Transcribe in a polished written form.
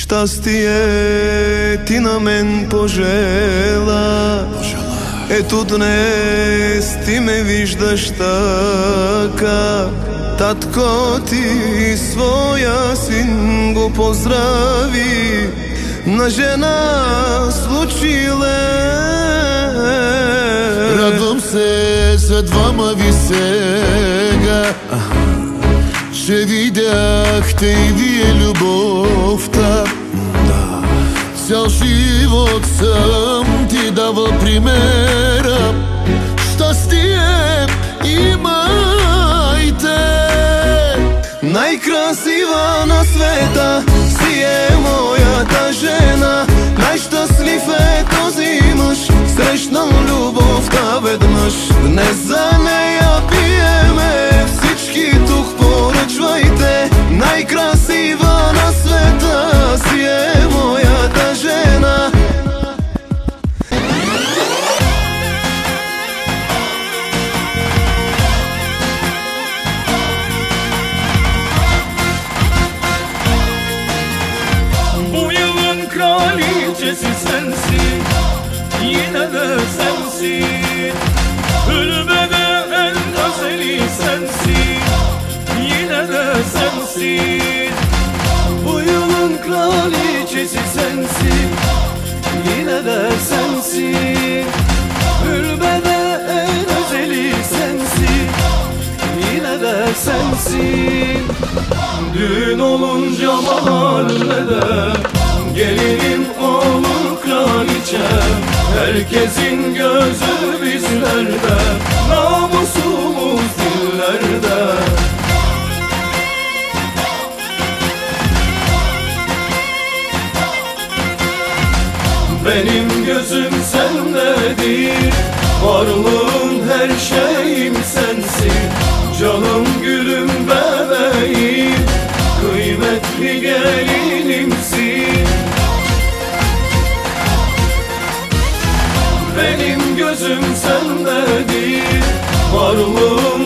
Šta si ti je ti na men požela, тут днес ти ме виждаш така. Татко ти своя син го поздрави, на жена случиле. Радвам се за двама ви сега, че видяхте и вие любовта. Цял живот съм ти давал примера. Щастие имайте. Най-красива на света си е моята жена. Най-щастлив е този мъж, срещнал любовта веднъж. Днес за нея пиеме, всички тук поръчвайте. Най-красива на света си е моята жена. Bu yılın kraliçesi sensin, yine de sensin. Ülbede en güzeli sensin, yine de sensin. Bu yılın kraliçesi sensin, yine de sensin. Ülbede en güzeli sensin, yine de sensin. Düğün olunca mahallede gelinim olur kraliçe. Herkesin gözü bizlerde, namusumuz dillerde. Benim gözüm sendedir, varlığım her şeyim sensin. Canım gülüm bebeğim, kıymetli gelinimsin. Benim gözüm sendedir, varlığım